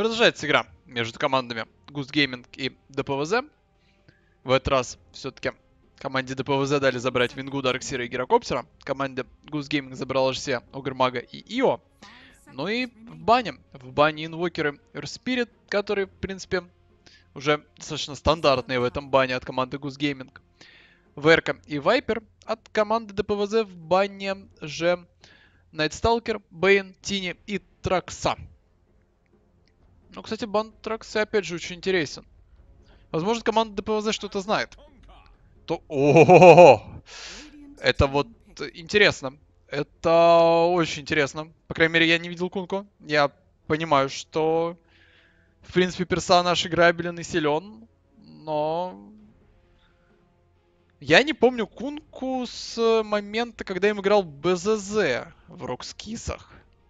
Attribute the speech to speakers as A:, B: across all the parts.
A: Продолжается игра между командами Goose Gaming и ДПВЗ. В этот раз все-таки команде ДПВЗ дали забрать Вингу, Дарксира и Гирокоптера. Команде Goose Gaming забрала все Огрмага и Ио. Ну и в бане инвокеры Эрспирит, которые, в принципе, уже достаточно стандартные в этом бане от команды Goose Gaming. Верка и Вайпер от команды ДПВЗ в бане же Найтсталкер, Бейн, Тини и Тракса. Ну, кстати, бан Тракса опять же очень интересен. Возможно, команда ДПВЗ что-то знает. То... О-о-о-о! Это вот интересно. Это очень интересно. По крайней мере, я не видел Кунку. Я понимаю, что, в принципе, персонаж играбелен и силен. Но... Я не помню Кунку с момента, когда я им играл в БЗЗ в Рокскисах.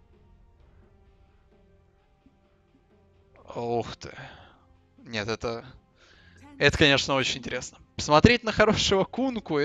A: Ух ты. Нет, это, конечно, очень интересно. Посмотреть на хорошего Кунку,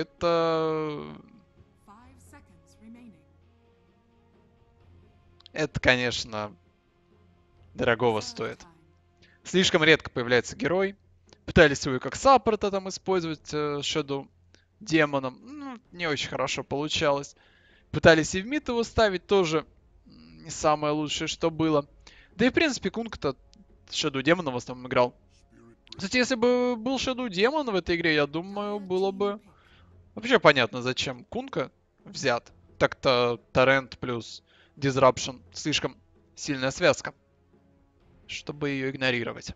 A: это, конечно, дорогого стоит. Слишком редко появляется герой. Пытались его как саппорта там использовать Shadow демоном. Ну, не очень хорошо получалось. Пытались и в мид его ставить, тоже не самое лучшее, что было. Да и, в принципе, Кунг-то Shadow демоном в основном играл. Кстати, если бы был Shadow демон в этой игре, я думаю, было бы вообще понятно, зачем Кунка взят. Так-то Торрент плюс Disruption слишком сильная связка, чтобы ее игнорировать.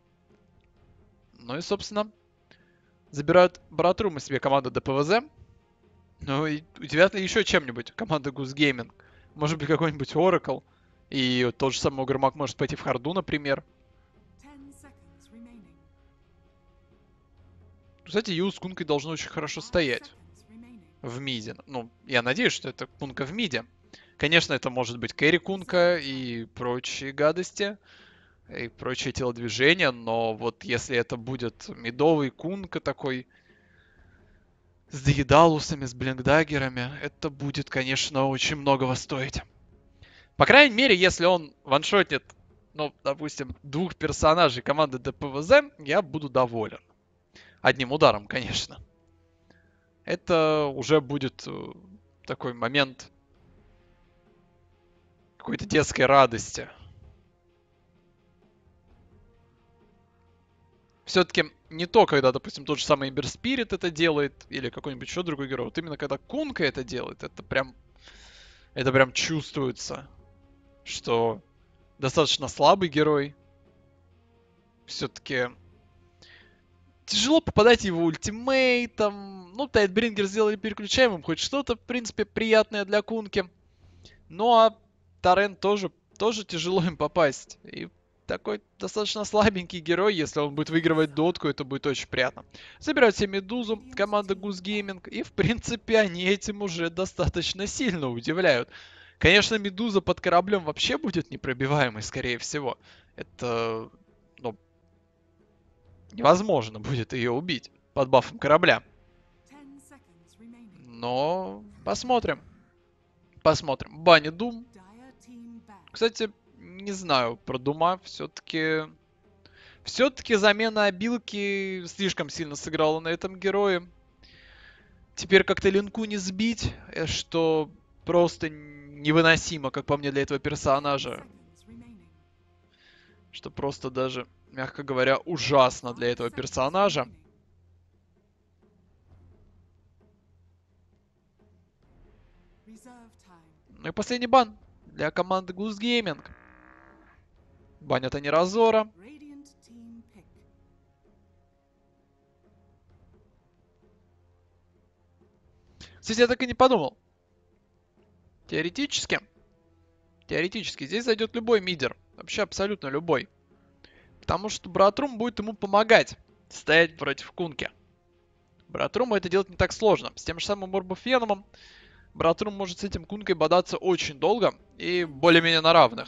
A: Ну и, собственно, забирают Братрумы себе команда ДПВЗ. Ну и удивят ли еще чем-нибудь команда Goose Gaming? Может быть, какой-нибудь Oracle? И тот же самый Огрмак может пойти в Харду, например. Кстати, Ю с Кункой должны очень хорошо стоять в миде. Ну, я надеюсь, что это Кунка в миде. Конечно, это может быть Кэрри Кунка и прочие гадости, и прочие телодвижения, но вот если это будет мидовый Кунка такой, с Деедалусами, с Блинкдаггерами, это будет, конечно, очень многого стоить. По крайней мере, если он ваншотит, ну, допустим, двух персонажей команды ДПВЗ, я буду доволен. Одним ударом, конечно. Это уже будет такой момент какой-то детской радости. Все-таки не то, когда, допустим, тот же самый Эмбер Спирит это делает, или какой-нибудь еще другой герой. Вот именно когда Кунка это делает, это прям чувствуется, что достаточно слабый герой. Все-таки тяжело попадать его ультимейтом. Ну, Тайтбрингер сделали переключаемым, хоть что-то, в принципе, приятное для Кунки. Ну, а Торрент тоже тяжело им попасть. И такой достаточно слабенький герой, если он будет выигрывать дотку, это будет очень приятно. Забирают себе Медузу, команда Goose Gaming, и, в принципе, они этим уже достаточно сильно удивляют. Конечно, Медуза под кораблем вообще будет непробиваемой, скорее всего. Это, ну, невозможно будет ее убить под бафом корабля. Но посмотрим. Посмотрим. Банни Дум. Кстати, не знаю про Дума. Все-таки замена обилки слишком сильно сыграла на этом герое. Теперь как-то линку не сбить, что просто невыносимо, как по мне, для этого персонажа. Что просто даже, мягко говоря, ужасно для этого персонажа. Ну и последний бан для команды Goose Gaming. Банят они Разора. Кстати, я так и не подумал. Теоретически здесь зайдет любой мидер. Вообще абсолютно любой. Потому что Братрум будет ему помогать стоять против Кунки. Братруму это делать не так сложно. С тем же самым Морбофеномом Братрум может с этим Кункой бодаться очень долго и более-менее на равных.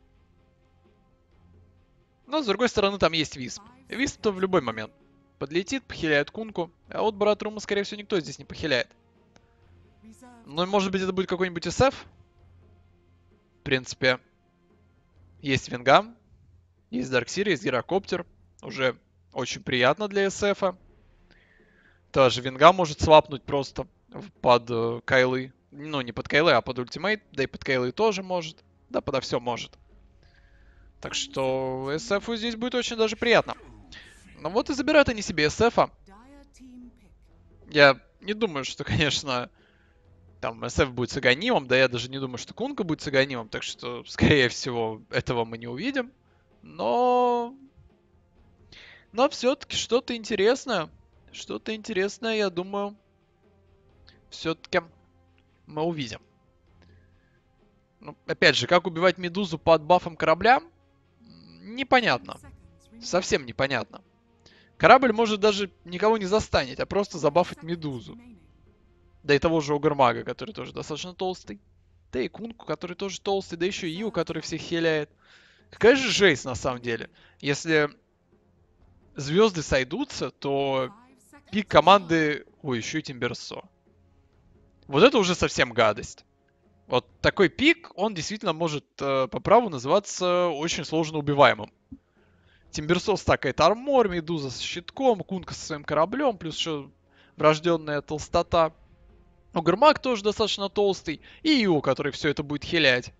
A: Но с другой стороны там есть Висп. Висп-то в любой момент подлетит, похиляет Кунку. А вот Братрума, скорее всего, никто здесь не похиляет. Ну, может быть, это будет какой-нибудь SF. В принципе, есть Винга. Есть Дарксир, есть Гирокоптер. Уже очень приятно для SF. Даже Винга может свапнуть просто под Кайлы. Ну, не под Кайлы, а под ультимейт. Да и под Кайлы тоже может. Да, подо все может. Так что SF здесь будет очень даже приятно. Но вот и забирают они себе SF. Я не думаю, что, конечно, там SF будет с Аганимом. Да я даже не думаю, что Кунка будет с Аганимом. Так что, скорее всего, этого мы не увидим. Но все-таки что-то интересное. Что-то интересное, я думаю, все-таки мы увидим. Ну, опять же, как убивать Медузу под бафом корабля? Непонятно. Совсем непонятно. Корабль может даже никого не застанить, а просто забафать Медузу. Да и того же Огрмага, который тоже достаточно толстый. Да и Кунку, который тоже толстый. Да еще и Ию, который всех хиляет. Какая же жесть на самом деле. Если звезды сойдутся, то пик команды... Ой, еще и Тимберсо. Вот это уже совсем гадость. Вот такой пик, он действительно может по праву называться очень сложно убиваемым. Тимберсо стакает армор, Медуза с щитком, Кунка со своим кораблем, плюс еще врожденная толстота. Огрмак тоже достаточно толстый. И Ю, который все это будет хилять.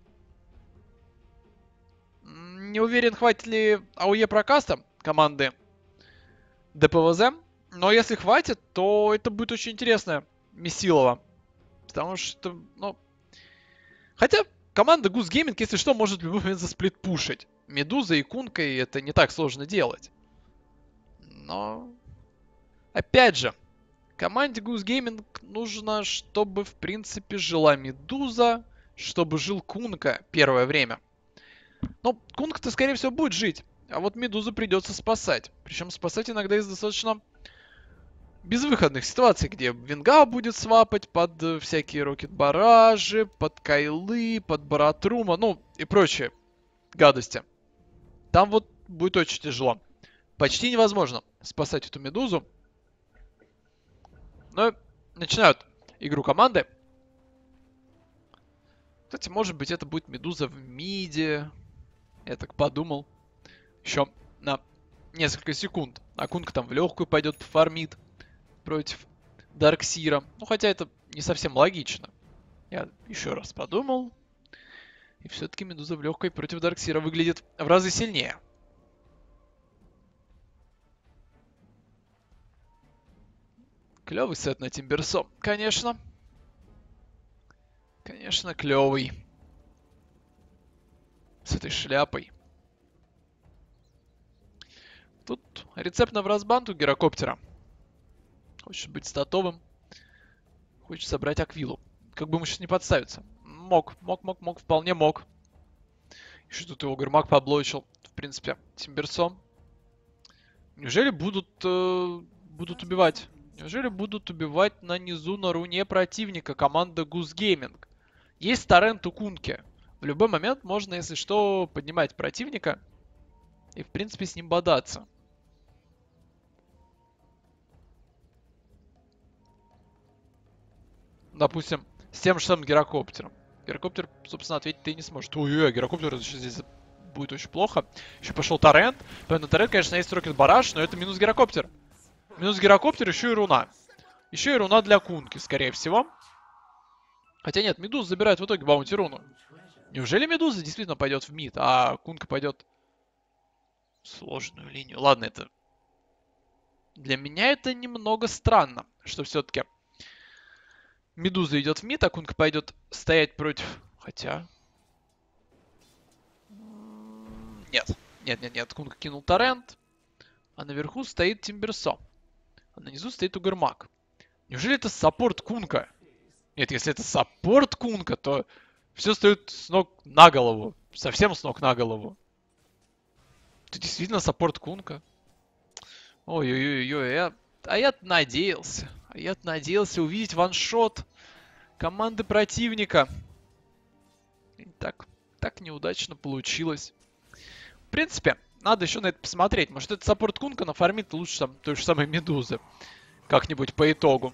A: Не уверен, хватит ли АОЕ прокаста команды ДПВЗ. Но если хватит, то это будет очень интересно Месилова. Потому что, ну... Хотя команда Goose Gaming, если что, может в любой момент засплитпушить. Медуза и Кункой это не так сложно делать. Но... Опять же, команде Goose Gaming нужно, чтобы, в принципе, жила Медуза, чтобы жил Кунка первое время. Но Кунка-то, скорее всего, будет жить. А вот Медузу придется спасать. Причем спасать иногда из достаточно безвыходных ситуаций, где Винга будет свапать под всякие рокет-баражи, под Кайлы, под Баратрума, ну и прочие гадости. Там вот будет очень тяжело. Почти невозможно спасать эту Медузу. Но начинают игру команды. Кстати, может быть, это будет Медуза в миде. Я так подумал. Еще на несколько секунд. А Кунка там в легкую пойдет, пофармит против Дарксира. Ну, хотя это не совсем логично. Я еще раз подумал. И все-таки Медуза в легкой против Дарксира выглядит в разы сильнее. Клевый сет на Тимберсо, конечно. Конечно, клевый. С этой шляпой. Тут рецепт на вразбанд у Гирокоптера. Хочет быть статовым. Хочет собрать Аквилу. Как бы ему сейчас не подставиться. Мог, вполне мог. Еще тут его Гермак поблочил. В принципе, Тимберсо. Неужели будут убивать? Неужели будут убивать на низу на руне противника команда Goose Gaming? Есть торрент у Кунки. В любой момент можно, если что, поднимать противника и, в принципе, с ним бодаться. Допустим, с тем же самым Гирокоптером. Гирокоптер, собственно, ответить ты не сможет. Ой-ой, Гирокоптер здесь будет очень плохо. Еще пошел торрент. На торрент, конечно, есть рокет бараж, но это минус Гирокоптер. Минус Гирокоптер, еще и руна. Еще и руна для Кунки, скорее всего. Хотя нет, Медуза забирает в итоге баунти руну. Неужели Медуза действительно пойдет в мид, а Кунка пойдет в сложную линию? Ладно, это... Для меня это немного странно, что все-таки Медуза идет в мид, а Кунка пойдет стоять против... Хотя... Нет. Кунка кинул торрент. А наверху стоит Тимберсо. А внизу стоит Угрмак. Неужели это саппорт Кунка? Нет, если это саппорт Кунка, то все стоит с ног на голову. Совсем с ног на голову. Это действительно саппорт Кунка. Ой-ой-ой, я-то надеялся. Я-то надеялся увидеть ваншот команды противника. И так неудачно получилось. В принципе, надо еще на это посмотреть. Может, это саппорт Кунка нафармит лучше там той же самой Медузы. Как-нибудь по итогу.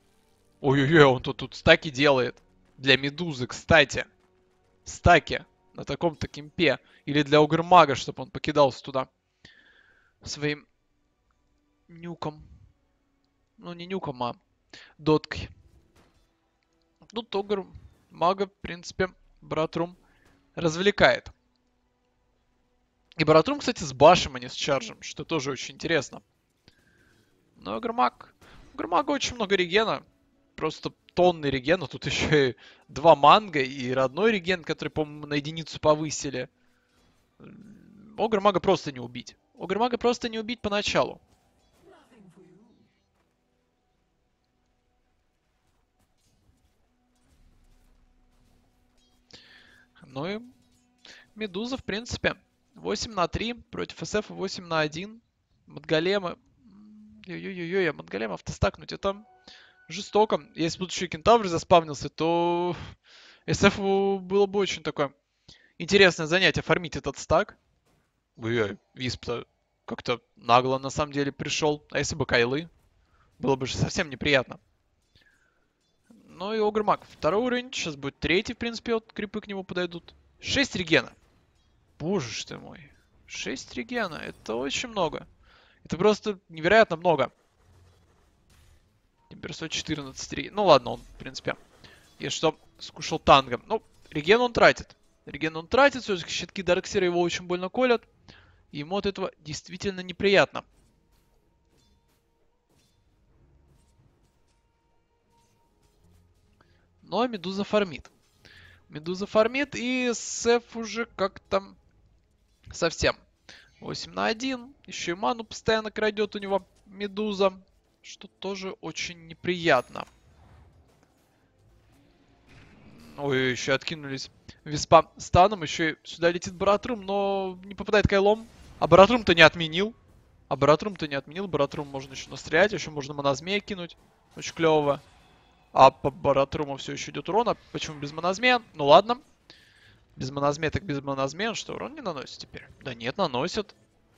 A: Ой-ой-ой, он тут стаки делает. Для Медузы, кстати. Стаки на таком-то кемпе. Или для Огрмага, чтобы он покидался туда своим нюком. Ну, не нюком, а доткой. Тут Огрмага, в принципе, Братрум развлекает. И Братрум, кстати, с башем, а не с чарджем, что тоже очень интересно. Но Огрмаг... У Огрмага очень много регена. Просто тонны регена. Тут еще и 2 манго и родной реген, который, по-моему, на единицу повысили. Огрмага просто не убить. Огрмага просто не убить поначалу. Ну и Медуза, в принципе, 8 на 3 против СФ 8 на 1. Мадголемы. Ой-ой-ой, а Мадголемов стакнуть это жестоко. Если бы тут еще и Кентавр заспавнился, то СФ было бы очень такое интересное занятие фармить этот стак. Ой-ой, Висп-то как-то нагло на самом деле пришел. А если бы Кайлы? Было бы же совсем неприятно. Ну и Огрмаг. Второй уровень. Сейчас будет третий, в принципе, вот крипы к нему подойдут. 6 регена. Боже ж ты мой. 6 регена. Это очень много. Это просто невероятно много. Темперсо 14 реген. Ну ладно, он, в принципе, если что, скушал тангом. Ну, реген он тратит. Реген он тратит. Все-таки щитки Дарксера его очень больно колят. И ему от этого действительно неприятно. Но Медуза фармит. Медуза фармит, и Сеф уже как-то совсем. 8 на 1. Еще и ману постоянно крадет у него Медуза. Что тоже очень неприятно. Ой, еще откинулись Виспа станом. Еще и сюда летит Баратрум, но не попадает Кайлом. А Баратрум-то не отменил. Баратрум можно еще настрелять. Еще можно монозмея кинуть. Очень клево. А по Баратруму все еще идет урона. Почему без монозмея? Ну ладно. Без монозмея так без монозмея. Что, урон не наносит теперь? Да нет, наносит.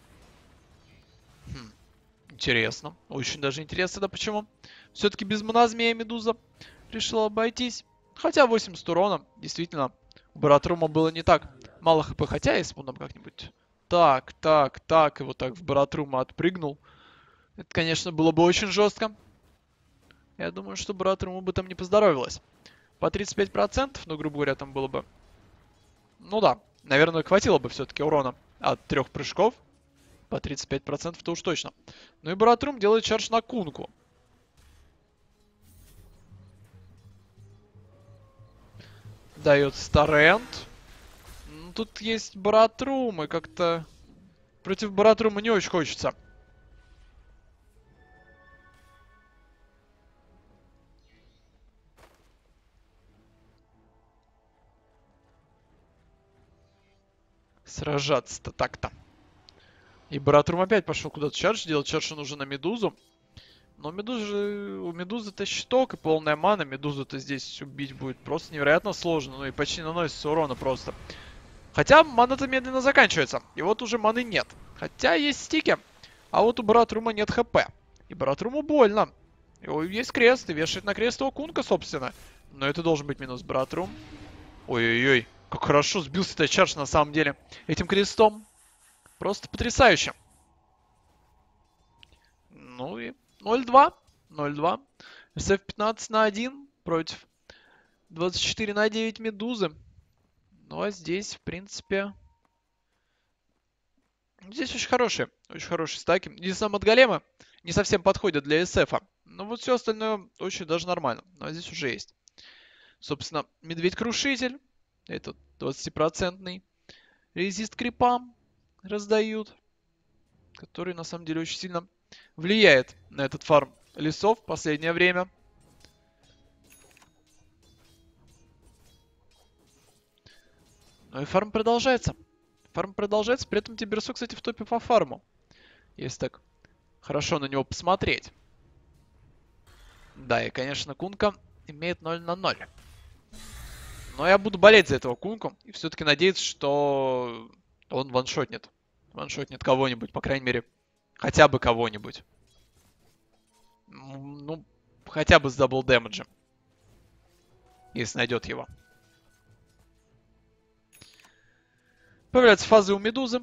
A: Интересно. Очень даже интересно, да почему? Все-таки без монозмея Медуза решила обойтись. Хотя 80 урона, действительно, у Баратрума было не так мало хп. Хотя, если бы он как-нибудь так, и вот так в Баратрума отпрыгнул, это, конечно, было бы очень жестко. Я думаю, что Баратруму бы там не поздоровилось. По 35%, ну, грубо говоря, там было бы... Ну да, наверное, хватило бы все-таки урона от 3 прыжков. По 35%-то уж точно. Ну и Баратрум делает чардж на Кунку. Дает Старенд. Ну, тут есть Баратрум, и как-то против Баратрума не очень хочется. Сражаться-то так-то. И Баратрум опять пошел куда-то чардж делать. Чардж он уже на Медузу. Но у Медузы-то щиток и полная мана. Медузу-то здесь убить будет просто невероятно сложно. Ну и почти наносится урона просто. Хотя мана-то медленно заканчивается. И вот уже маны нет. Хотя есть стики. А вот у Баратрума нет хп. И Баратруму больно. Есть крест. И вешает на крест его Кунка, собственно. Но это должен быть минус Баратрум. Ой-ой-ой. Как хорошо сбился-то чардж на самом деле. Этим крестом. Просто потрясающе. Ну и 0-2. 0-2. СФ 15 на 1 против 24 на 9 Медузы. Ну а здесь, в принципе... Здесь очень хорошие стаки. Единственное, Мадголемы не совсем подходят для СФа. Но вот все остальное очень даже нормально. Ну а здесь уже есть. Собственно, Медведь-Крушитель. Этот 20%. Резист крипам раздают. Который на самом деле очень сильно влияет на этот фарм лесов в последнее время. Ну и фарм продолжается. Фарм продолжается, при этом Тиберсо, кстати, в топе по фарму. Если так хорошо на него посмотреть. Да, и, конечно, Кунка имеет 0 на 0. Но я буду болеть за этого Кунку. И все-таки надеяться, что он ваншотнет. Ваншотнет кого-нибудь, по крайней мере, хотя бы кого-нибудь. Ну, хотя бы с дабл дэмэджем. Если найдет его. Появляются фазы у Медузы.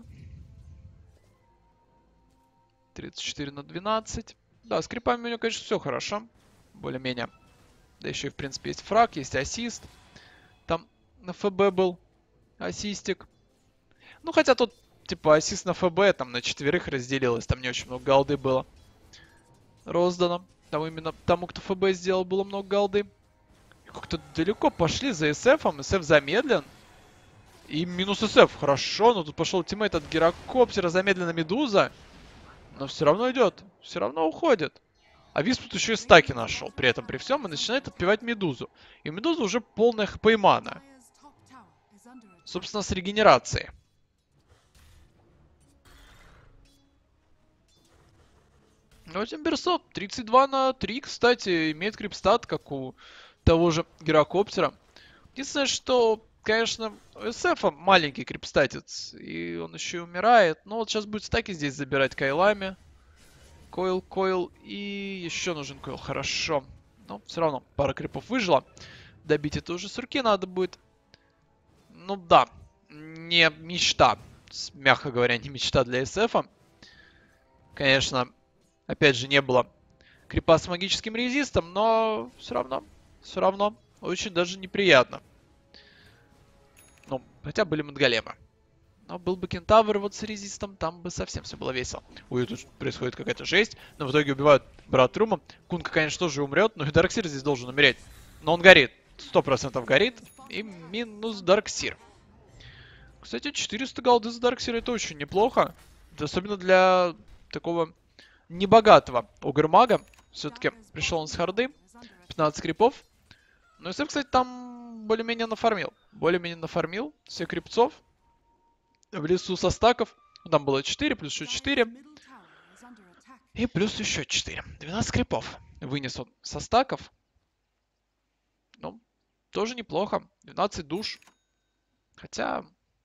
A: 34/12. Да, с крипами у него, конечно, все хорошо. Более-менее. Да еще и, в принципе, есть фраг, есть ассист. Там на ФБ был ассистик. Ну, хотя тут, типа, ассист на ФБ, там на 4 разделилось. Там не очень много голды было роздано. Там именно тому, кто ФБ сделал, было много голды. Как-то далеко пошли за СФом. СФ замедлен. И минус СФ. Хорошо, но тут пошел тиммейт от Гирокоптера. Замедлена Медуза. Но все равно идет. Все равно уходит. А Висп тут еще и стаки нашел. При этом, при всем, и начинает отпивать Медузу. И у Медузы уже полная хп и мана. Собственно, с регенерацией. Ну, Тимберсо 32/3, кстати, имеет крипстат, как у того же Гирокоптера. Единственное, что, конечно, у СФ маленький крипстатец, и он еще и умирает. Но вот сейчас будет стаки здесь забирать Кайлами. Койл, и еще нужен койл. Хорошо. Но все равно пара крипов выжила. Добить это уже с руки надо будет. Ну да, не мечта. Мягко говоря, не мечта для СФа. Конечно, опять же, не было крипа с магическим резистом, но все равно, очень даже неприятно. Ну, хотя были Мадголемы. Но был бы Кентавр вот с резистом, там бы совсем все было весело. Ой, тут происходит какая-то жесть. Но в итоге убивают Братрума. Кунка, конечно, тоже умрет, но и Дарксир здесь должен умереть. Но он горит. 100% горит. И минус Дарксир. Кстати, 400 голды за Дарксира это очень неплохо. Особенно для такого небогатого Огрмага. Все-таки пришел он с харды. 15 крипов. Ну и СФ, кстати, там более-менее нафармил. Более-менее нафармил всех крипцов. В лесу со стаков. Там было 4, плюс еще 4. И плюс еще 4. 12 крипов вынес он со стаков. Ну, тоже неплохо. 12 душ. Хотя...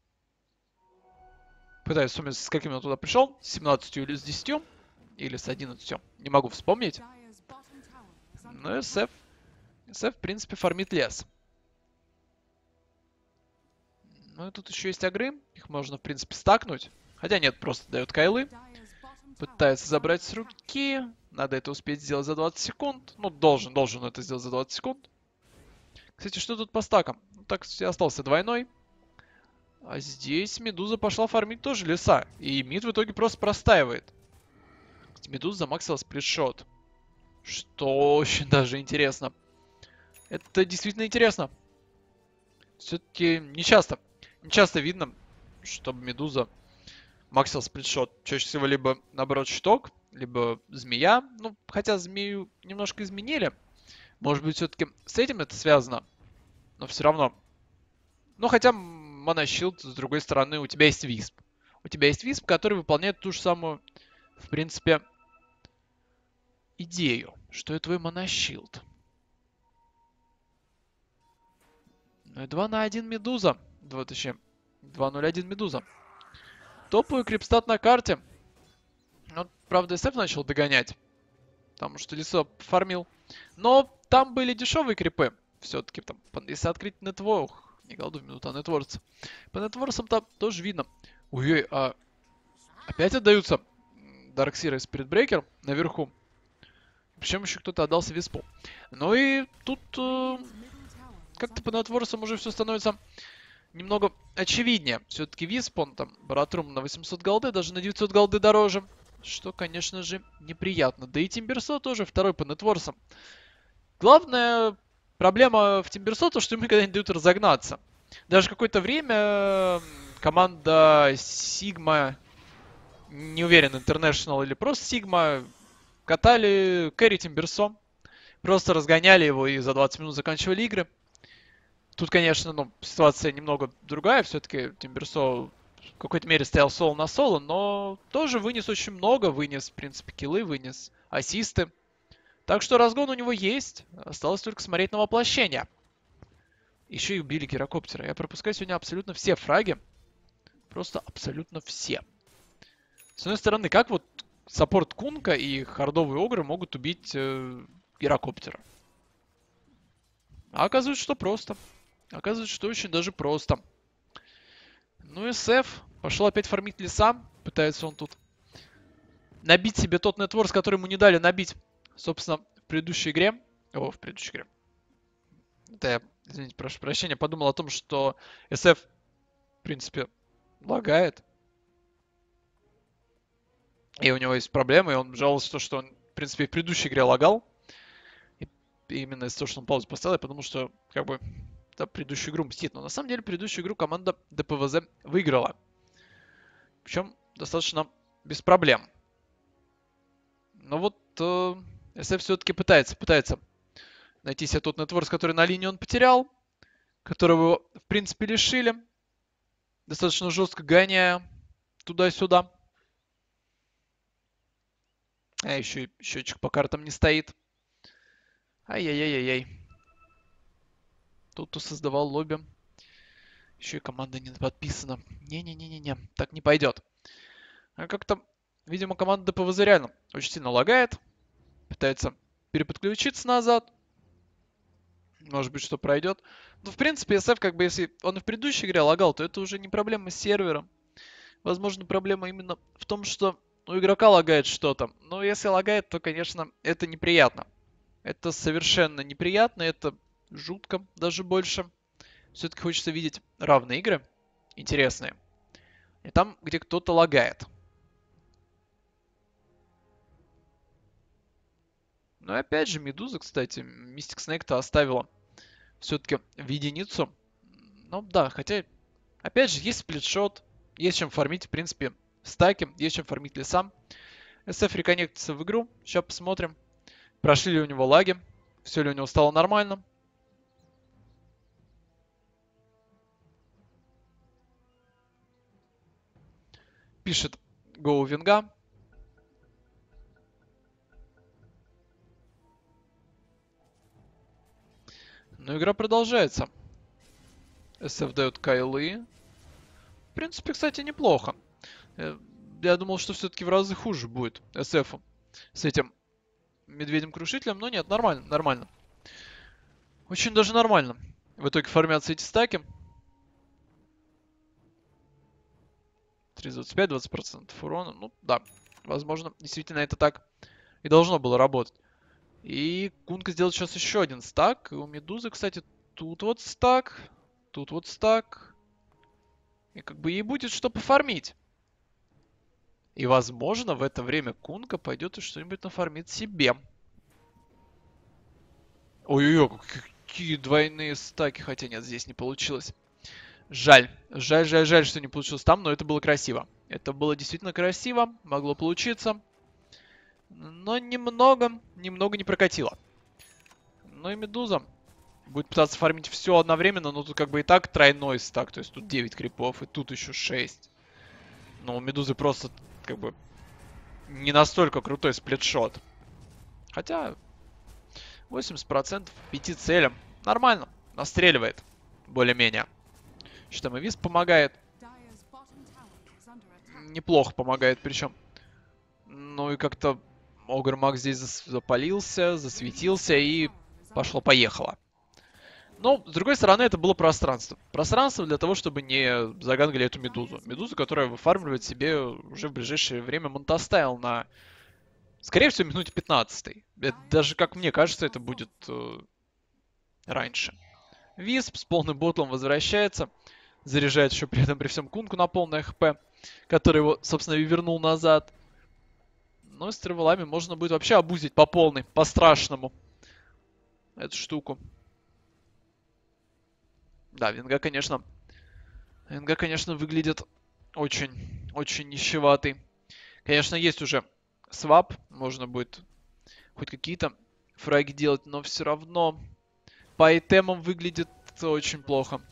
A: Пытаюсь вспомнить, с каким он туда пришел. С 17 или с 10. Или с 11. Не могу вспомнить. Но СФ, в принципе, фармит лес. Ну и тут еще есть агры. Их можно, в принципе, стакнуть. Хотя нет, просто дает кайлы. Пытается забрать с руки. Надо это успеть сделать за 20 секунд. Ну, должен это сделать за 20 секунд. Кстати, что тут по стакам? Ну, так, остался двойной. А здесь Медуза пошла фармить тоже леса. И мид в итоге просто простаивает. Медуза замаксила сплитшот. Что очень даже интересно. Это действительно интересно. Все-таки не часто видно, чтобы Медуза максил сплитшот. Чаще всего либо, наоборот, щиток, либо змея. Ну, хотя змею немножко изменили. Может быть, все-таки с этим это связано. Но все равно. Ну, хотя монощилд, с другой стороны, у тебя есть Висп. У тебя есть Висп, который выполняет ту же самую, в принципе, идею. Что это твой монощилд. Ну и 2/1 Медуза. 2/01 Медуза. Топовый крипстат на карте. Ну, правда, СФ начал догонять. Потому что Лисо фармил. Но там были дешевые крипы. Все-таки там, если открыть нетворк. Не голду в минуту, а нетворс. По нетворсам-то тоже видно. Ой-ой, а опять отдаются Дарксира и Спиритбрейкер наверху. Причем еще кто-то отдался Виспу. Ну и тут как-то по нетворсам уже все становится немного очевиднее. Все-таки Висп, он там, Баратрум на 800 голды, даже на 900 голды дороже. Что, конечно же, неприятно. Да и Тимберсо тоже второй по нетворсам. Главная проблема в Тимберсо, то, что ему никогда не дают разогнаться. Даже какое-то время команда Sigma, не уверен, International или просто Sigma, катали кэрри Тимберсо. Просто разгоняли его и за 20 минут заканчивали игры. Тут, конечно, ну, ситуация немного другая. Все-таки Тимберсо в какой-то мере стоял соло на соло, но тоже вынес очень много. Вынес, в принципе, киллы, вынес ассисты. Так что разгон у него есть. Осталось только смотреть на воплощение. Еще и убили Гирокоптера. Я пропускаю сегодня абсолютно все фраги. Просто абсолютно все. С одной стороны, как вот саппорт Кунка и хардовые огры могут убить Гирокоптера? А оказывается, что просто. Оказывается, что очень даже просто. Ну и СФ пошел опять фармить леса. Пытается он тут набить себе тот нетворс, который ему не дали набить, собственно, в предыдущей игре. О, в предыдущей игре. Это я, извините, прошу прощения, подумал о том, что СФ, в принципе, лагает. И у него есть проблемы, и он жаловался, что он, в принципе, в предыдущей игре лагал. И именно из-за того, что он паузу поставил, я подумал, что, как бы, да, предыдущую игру мстит. Но на самом деле, предыдущую игру команда ДПВЗ выиграла. Причем достаточно без проблем. Но вот СФ все-таки пытается найти себе тот нетворс, который на линии он потерял, которого его, в принципе, лишили. Достаточно жестко гоняя туда-сюда. А еще и счетчик по картам не стоит. Ай-яй-яй-яй-яй. Тот, кто создавал лобби. Еще и команда не подписана. Не-не-не-не-не. Так не пойдет. А как-то, видимо, команда ДПВЗ реально очень сильно лагает. Пытается переподключиться назад. Может быть, что пройдет. Но, в принципе, SF, как бы, если он и в предыдущей игре лагал, то это уже не проблема с сервером. Возможно, проблема именно в том, что у игрока лагает что-то. Но если лагает, то, конечно, это неприятно. Это совершенно неприятно, это жутко даже больше. Все-таки хочется видеть равные игры, интересные. И там, где кто-то лагает. Ну и опять же, Медуза, кстати, Мистик Снейк-то оставила все-таки в единицу. Ну да, хотя, опять же, есть сплитшот, есть чем фармить, в принципе, стаки, есть чем фармить лесам. SF реконнектится в игру, сейчас посмотрим, прошли ли у него лаги, все ли у него стало нормально. Пишет Go Винга. Но игра продолжается. SF дает Кайлы. В принципе, кстати, неплохо. Я думал, что все-таки в разы хуже будет SF с этим медведем-крушителем, но нет, нормально, нормально. Очень даже нормально. В итоге фармятся эти стаки. 3.25, 20% урона. Ну да, возможно, действительно это так и должно было работать. И Кунка сделает сейчас еще один стак. И у Медузы, кстати, тут вот стак. Тут вот стак. И как бы ей будет что пофармить. И возможно в это время Кунка пойдет и что-нибудь нафармит себе. Ой-ой-ой, какие двойные стаки. Хотя нет, здесь не получилось. Жаль. Жаль, жаль, жаль, что не получилось там, но это было красиво. Это было действительно красиво. Могло получиться. Но немного не прокатило. Ну и Медуза будет пытаться фармить все одновременно, но тут как бы и так тройной стак. То есть тут 9 крипов и тут еще 6. Но у Медузы просто как бы не настолько крутой сплитшот. Хотя 80% 5 целям. Нормально. Настреливает. Более-менее. Что там и Виз помогает. Неплохо помогает причем. Ну и как-то Огр-Маг здесь запалился, засветился и пошло-поехало. Но, с другой стороны, это было пространство. Пространство для того, чтобы не загангали эту Медузу. Медузу, которая выфармливает себе уже в ближайшее время Монтастайл на, скорее всего, минуте 15. Даже, как мне кажется, это будет раньше. Висп с полным ботлом возвращается. Заряжает еще при этом при всем Кунку на полное хп, который его, собственно, и вернул назад. Ну и с тривелами можно будет вообще обузить по полной, по-страшному эту штуку. Да, Винга, конечно, выглядит очень нищеватый. Конечно, есть уже свап, можно будет хоть какие-то фраги делать, но все равно по айтемам выглядит очень плохо.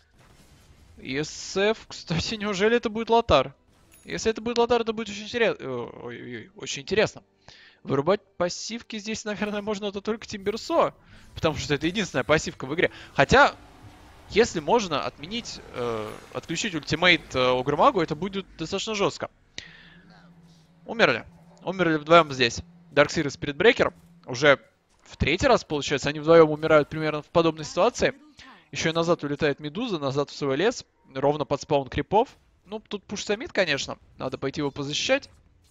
A: ESF, кстати, неужели это будет Лотар? Если это будет Лотар, это будет очень интересно. Ой-ой-ой, очень интересно. Вырубать пассивки здесь, наверное, можно это только Тимберсо, потому что это единственная пассивка в игре. Хотя, если можно отменить, отключить ультимейт Огрмагу, это будет достаточно жестко. Умерли. Умерли вдвоем здесь. Дарксир и Спиритбрекер. Уже в третий раз, получается, они вдвоем умирают примерно в подобной ситуации. Еще и назад улетает Медуза, назад в свой лес. ровно под спаун крипов. Ну, тут пуш самит, конечно. Надо пойти его позащищать.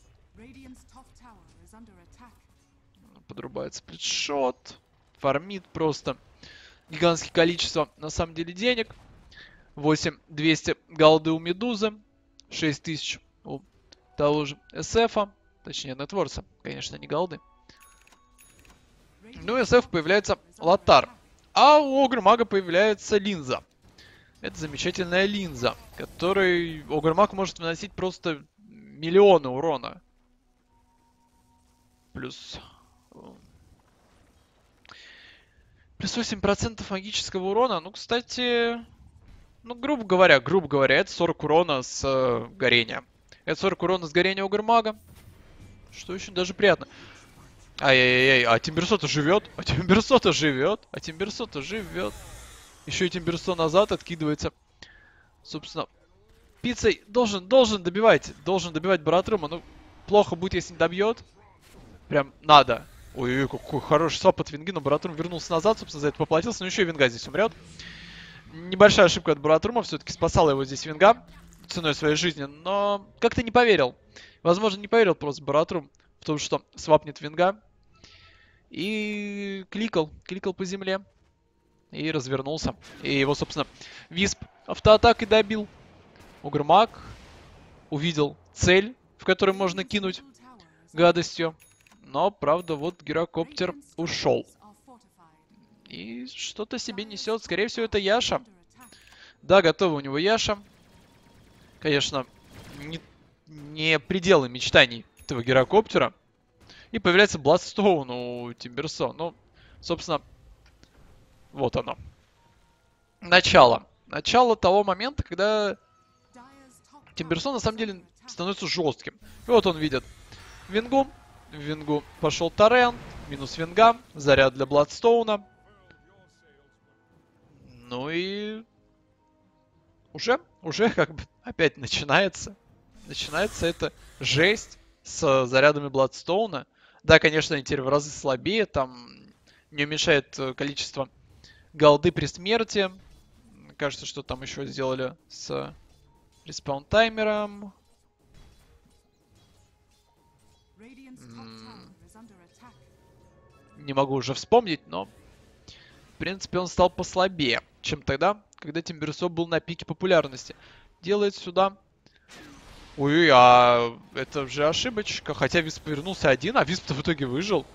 A: Подрубает сплитшот. Фармит просто гигантское количество, на самом деле, денег. 8200 голды у Медузы. 6000 у того же SF. Точнее, Нетворса. Конечно, не голды. Ну, SF появляется Лотар. А у Огр-мага появляется Линза. Это замечательная Линза, которой Огр-маг может наносить просто миллионы урона. Плюс 8% магического урона. Ну, кстати, ну, грубо говоря, это 40 урона с горения. Это 40 урона с горения Огр-мага. Что очень даже приятно. Ай-яй-яй, а Тимберсо-то живет. Еще и Тимберсо назад откидывается. Собственно, пиццей должен добивать Баратрума. Ну, плохо будет, если не добьет. Прям надо. Ой, какой хороший сап от Винги, но Баратрум вернулся назад, собственно, за это поплатился. Но еще и Винга здесь умрет. Небольшая ошибка от Баратрума, все-таки спасала его здесь Винга ценой своей жизни, но как-то не поверил. Возможно, не поверил просто Баратрум в том, что свапнет Винга. И кликал по земле. И развернулся. И его, собственно, Висп автоатакой добил. Огр-маг увидел цель, в которой можно кинуть гадостью. Но, правда, вот гирокоптер ушел. И что-то себе несет. Скорее всего, это Яша. Да, готова у него Яша. Конечно, не пределы мечтаний этого гирокоптера. И появляется Бладстоун у Тимберсо. Ну, собственно, вот оно. Начало того момента, когда Тимберсо на самом деле становится жестким. И вот он видит Вингу. В Вингу пошел Торрент. Минус Винга. Заряд для Бладстоуна. Ну и... Уже как бы опять начинается. Начинается эта жесть с зарядами Бладстоуна. Да, конечно, они теперь в разы слабее. Там не уменьшает количество голды при смерти. Кажется, что там еще сделали с респаун-таймером. Не могу уже вспомнить, но в принципе он стал послабее, чем тогда, когда Тимберсо был на пике популярности. Делает сюда... Ой, а это же ошибочка. Хотя Висп повернулся один, а Висп-то в итоге выжил.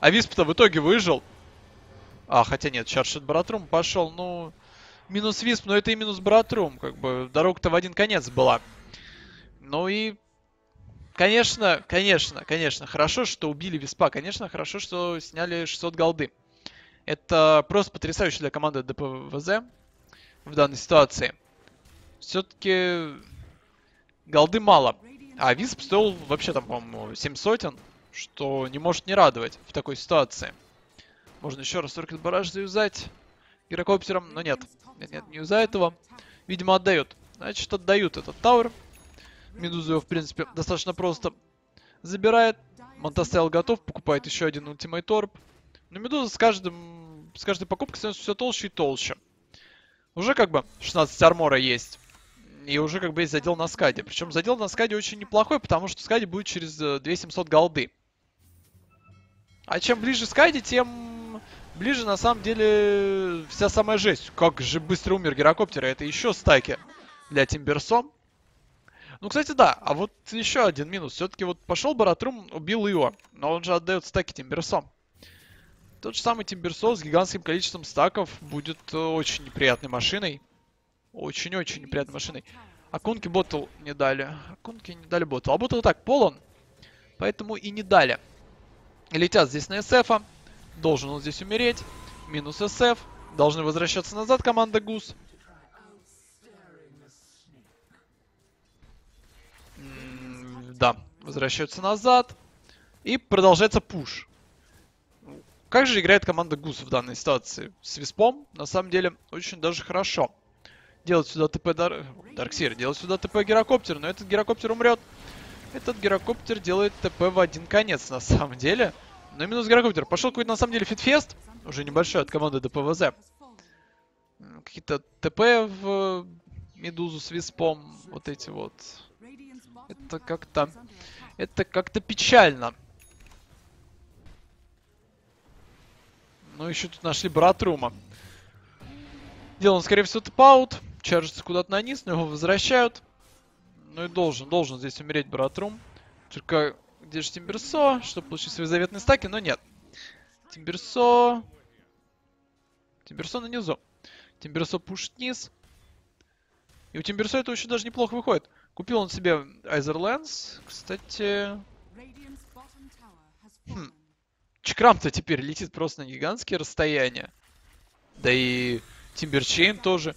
A: А, хотя нет, Чаршет Баратрум пошел, ну... Минус Висп, но это и минус Баратрум. Как бы дорога-то в один конец была. Ну и... Конечно, хорошо, что убили Виспа. Конечно, хорошо, что сняли 600 голды. Это просто потрясающе для команды ДПВЗ в данной ситуации. Все-таки голды мало. А Висп стоил вообще там, по-моему, 7 сотен, что не может не радовать в такой ситуации. Можно еще раз Торкет Бараж заюзать гирокоптером, но нет. Нет, не юзает его. Видимо, отдают. Значит, отдают этот тауэр. Медузу его, в принципе, достаточно просто забирает. Монтастайл готов, покупает еще один ультимейт орб. Но Медуза с каждой покупкой становится все толще и толще. Уже как бы 16 армора есть. И уже как бы есть задел на скаде. Причем задел на скаде очень неплохой, потому что скаде будет через 2700 голды. А чем ближе скаде, тем ближе на самом деле вся самая жесть. Как же быстро умер гирокоптер. Это еще стаки для Тимберсо. Ну, кстати, да. А вот еще один минус. Все-таки вот пошел Баратрум, убил его. Но он же отдает стаки Тимберсо. Тот же самый Тимберсо с гигантским количеством стаков будет очень неприятной машиной. Очень-очень неприятной машиной. Акунки ботл не дали. Ботл. А ботл так полон. Поэтому и не дали. Летят здесь на SF. Должен он здесь умереть. Минус SF. Должны возвращаться назад команда Гус. Да, возвращаются назад. И продолжается пуш. Как же играет команда Гус в данной ситуации? С Виспом, на самом деле, очень даже хорошо. Делать сюда ТП Дарксир, делать сюда ТП Гирокоптер, но этот Гирокоптер умрет. Этот Гирокоптер делает ТП в один конец, на самом деле. Но минус Гирокоптер. Пошел какой-то, на самом деле, фитфест. Уже небольшой от команды ДПВЗ. Какие-то ТП в Медузу с Виспом. Вот эти вот. Это как-то... Это как-то печально. Ну, еще тут нашли Братрума. Делан, скорее всего, тп-аут. Чаржится куда-то на низ, но его возвращают. Ну и должен здесь умереть Братрум. Только где же Тимберсо, чтобы получить свои заветные стаки, но нет. Тимберсо на низу. Тимберсо пушит низ. И у Тимберсо это очень даже неплохо выходит. Купил он себе Айзерленс. Кстати... Чкрам-то теперь летит просто на гигантские расстояния. Да и Тимберчейн тоже.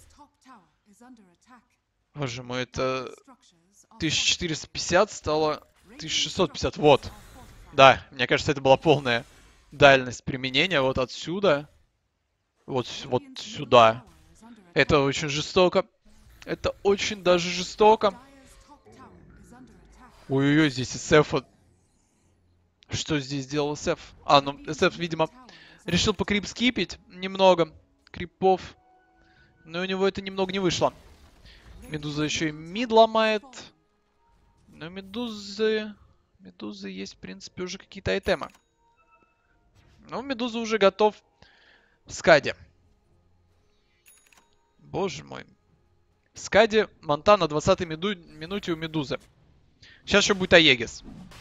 A: Боже мой, это 1450 стало 1650. Вот. Да, мне кажется, это была полная дальность применения. Вот отсюда. Вот сюда. Это очень жестоко. Это очень даже жестоко. Ой-ой-ой, здесь СФ. Что здесь делал СФ? А, ну, СФ, видимо, решил покрипскипить немного крипов. Но у него это немного не вышло. Медуза еще и мид ломает. Но Медузы есть, в принципе, уже какие-то айтемы. Ну, Медуза уже готов в скаде. Боже мой. В скаде Монта на 20-й минуте у Медузы. Сейчас еще будет Аегис.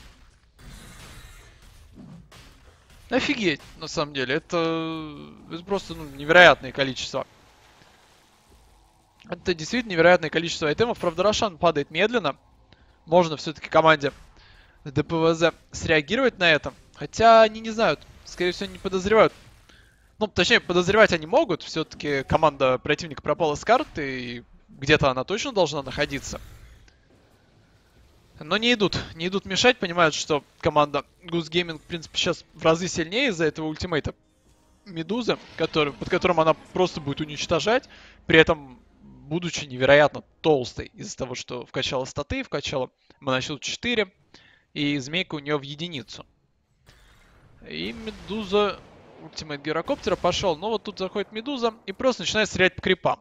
A: Офигеть, на самом деле. Это просто невероятное количество. Это действительно невероятное количество айтемов. Правда, Рошан падает медленно. Можно все-таки команде ДПВЗ среагировать на это. Хотя они не знают. Скорее всего, не подозревают. Ну, точнее, подозревать они могут. Все-таки команда противника пропала с карты. И где-то она точно должна находиться. Но не идут мешать. Понимают, что команда Goose Gaming, в принципе, сейчас в разы сильнее из-за этого ультимейта Медузы, под которым она просто будет уничтожать. При этом, будучи невероятно толстой из-за того, что вкачала статы, вкачала монощут 4. И змейка у нее в единицу. И Медуза... Ультимейт Гирокоптера пошел. Но вот тут заходит Медуза и просто начинает стрелять по крипам.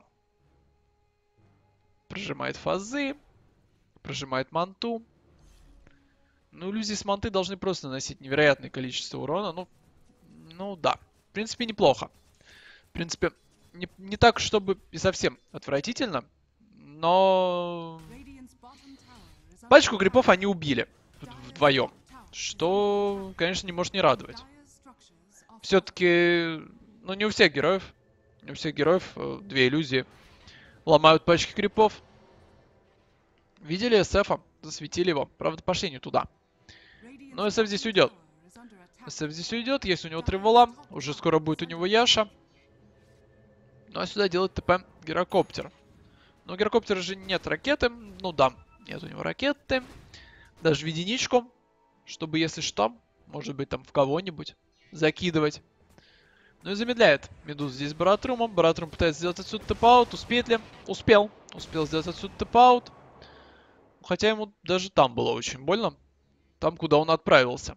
A: Прожимает фазы. Прожимает манту. Ну, иллюзии с манты должны просто наносить невероятное количество урона. Ну да. В принципе, неплохо. В принципе, не так, чтобы и совсем отвратительно. Но... Пачку крипов они убили. Вдвоем. Что, конечно, не может не радовать. Все-таки, ну, не у всех героев. Не у всех героев две иллюзии ломают пачки крипов. Видели СФа? Засветили его. Правда, пошли не туда. Но СФ здесь уйдет. СФ здесь уйдет. Есть у него Тревола. Уже скоро будет у него Яша. Ну, а сюда делает ТП Гирокоптер. Но у Гирокоптера же нет ракеты. Ну да, нет у него ракеты. Даже в единичку. Чтобы, если что, может быть, там в кого-нибудь закидывать. Ну и замедляет Медуза здесь Баратрумом. Баратрум пытается сделать отсюда тэп-аут. Успеет ли? Успел. Успел сделать отсюда тэп-аут. Хотя ему даже там было очень больно. Там, куда он отправился.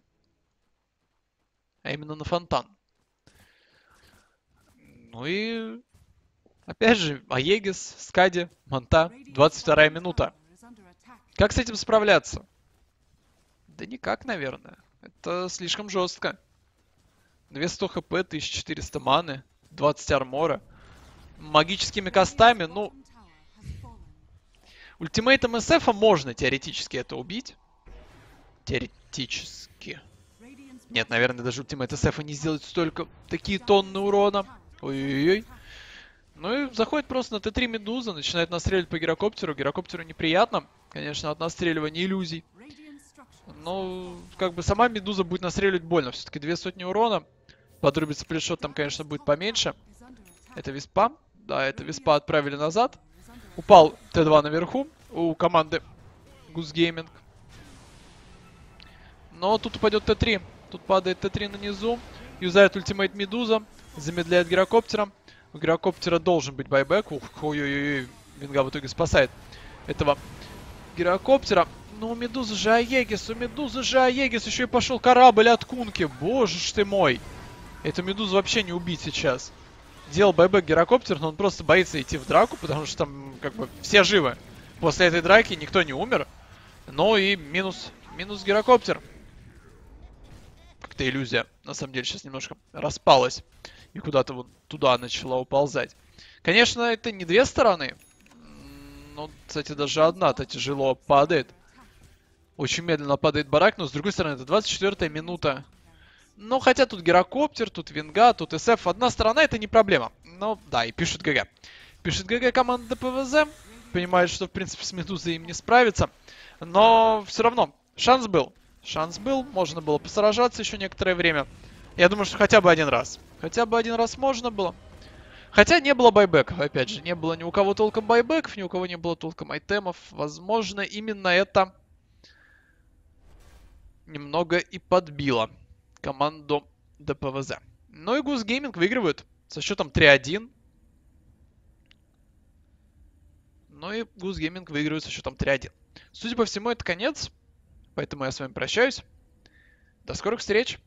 A: А именно на фонтан. Ну и... Опять же, Аегис, Скади, Монта. 22-я минута. Как с этим справляться? Да никак, наверное. Это слишком жестко. 200 хп, 1400 маны, 20 армора. Магическими кастами, ну... Ультимейтом СФа можно теоретически это убить. Теоретически. Нет, наверное, даже ультимейт СФа не сделает столько... Такие тонны урона. Ой-ой-ой. Ну и заходит просто на Т3 Медуза, начинает настреливать по Гирокоптеру. Гирокоптеру неприятно, конечно, от настреливания иллюзий. Но, как бы, сама Медуза будет настреливать больно. Все-таки 200 урона. Подрубить сплитшот там, конечно, будет поменьше. Это Виспа. Да, это Виспа отправили назад. Упал Т2 наверху у команды Goose Gaming. Но тут упадет Т3. Тут падает Т3 на низу. Юзает ультимейт Медуза. Замедляет Гирокоптера. У Гирокоптера должен быть байбек. Ух, ой-ой-ой. Винга в итоге спасает этого Гирокоптера. Ну, у Медузы же Аегис. У Медузы же Аегис. Еще и пошел корабль от Кунки. Боже ж ты мой. Эту Медузу вообще не убить сейчас. Делал байбек Гирокоптер, но он просто боится идти в драку, потому что там как бы все живы. После этой драки никто не умер. Ну и минус гирокоптер. Как-то иллюзия, на самом деле, сейчас немножко распалась. И куда-то вот туда начала уползать. Конечно, это не две стороны. Ну, кстати, даже одна-то тяжело падает. Очень медленно падает барак, но с другой стороны, это 24-я минута. Ну, хотя тут гирокоптер, тут винга, тут СФ. Одна сторона это не проблема. Ну, да, и пишут ГГ. Пишет ГГ команда ДПВЗ. Понимает, что, в принципе, с Медузой им не справиться. Но все равно, шанс был. Шанс был, можно было посражаться еще некоторое время. Я думаю, что хотя бы один раз. Хотя бы один раз можно было. Хотя не было байбеков, опять же. Не было ни у кого толком байбеков, ни у кого не было толком айтемов. Возможно, именно это немного и подбило команду ДПВЗ. Ну и Goose Gaming выигрывают со счетом 3-1. Ну и Goose Gaming выигрывает со счетом 3-1. Судя по всему, это конец. Поэтому я с вами прощаюсь. До скорых встреч.